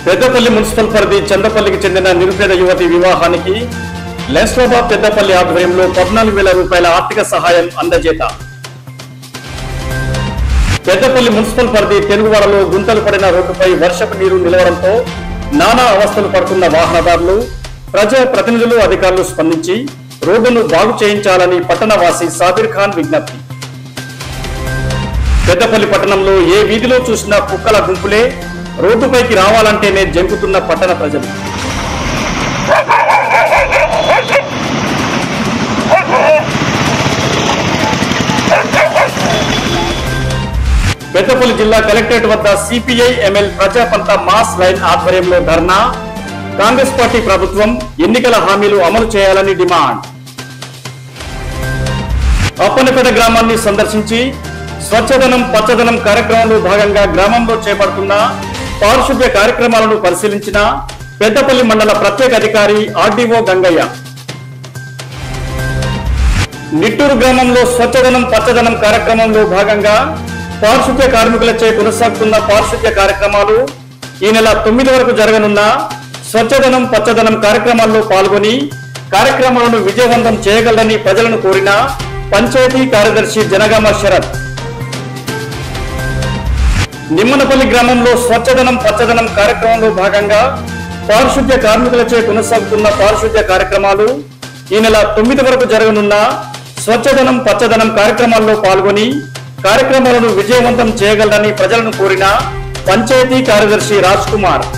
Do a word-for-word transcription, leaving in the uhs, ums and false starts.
Peddapalli municipal పరిధి చందపల్లికి చెందిన నిరుపేద యువతి వివాహానికి లెన్స్లోబా పెద్దపల్లి ఆధ్వర్యంలో పద్నాలుగు వేల రూపాయల ఆర్థిక సహాయం అందజేత. పెద్దపల్లి మున్సిపల్ పరిధి తెలుగువాడలో గుంతలు పడిన రోడ్డుపై వర్షపు నీరు నిలవడంతో నానా అవస్థలు పడుతున్న వాహనదారులు, ప్రజా ప్రతినిధులు, అధికారులు స్పందించి రోడ్డును బాగు చేయించాలని పట్టణవాసి సాబిర్ ఖాన్ విజ్ఞప్తి. పెద్దపల్లి పట్టణంలో ఏ వీధిలో చూసినా కుక్కల గుంపులే రోడ్డుపైకి రావాలంటేనే జంకుతున్న పట్టణ ప్రజలు. పెద్దపల్లి జిల్లా కలెక్టరేట్ వద్ద CPI ML Prajapantha mass line ఆధ్వర్యంలో ధర్నా. కాంగ్రెస్ పార్టీ ప్రభుత్వం ఎన్నికల హామీలు అమలు చేయాలని డిమాండ్. అప్పన్నపేట గ్రామాన్ని సందర్శించి స్వచ్ఛదనం పచ్చదనం కార్యక్రమంలో భాగంగా గ్రామంలో చేపడుతున్న పారిశుద్ధ్య కార్యక్రమాలను పరిశీలించిన పెద్దపల్లి మండల ప్రత్యేక అధికారి ఆర్డీఓ గంగయ్య. నిట్టూరు గ్రామంలో స్వచ్ఛదనం పచ్చదనం కార్యక్రమంలో భాగంగా పారిశుద్ధ్య కార్మికులచే కొనసాగుతున్న పారిశుద్ధ్య కార్యక్రమాలు ఈ నెల తొమ్మిది వరకు జరగనున్న స్వచ్ఛదనం పచ్చదనం కార్యక్రమాల్లో పాల్గొని కార్యక్రమాలను విజయవంతం చేయగలరని ప్రజలను కోరిన పంచాయతీ కార్యదర్శి జనగామ శరత్. నిమ్మనపల్లి గ్రామంలో స్వచ్ఛదనం పచ్చదనం కార్యక్రమంలో భాగంగా పారిశుద్ధ్య కార్మికులచే కొనసాగుతున్న పారిశుద్ధ్య కార్యక్రమాలు ఈ నెల తొమ్మిది వరకు జరగనున్న స్వచ్ఛదనం పచ్చదనం కార్యక్రమాల్లో పాల్గొని కార్యక్రమాలను విజయవంతం చేయగలరని ప్రజలను కోరిన పంచాయతీ కార్యదర్శి రాజ్ కుమార్.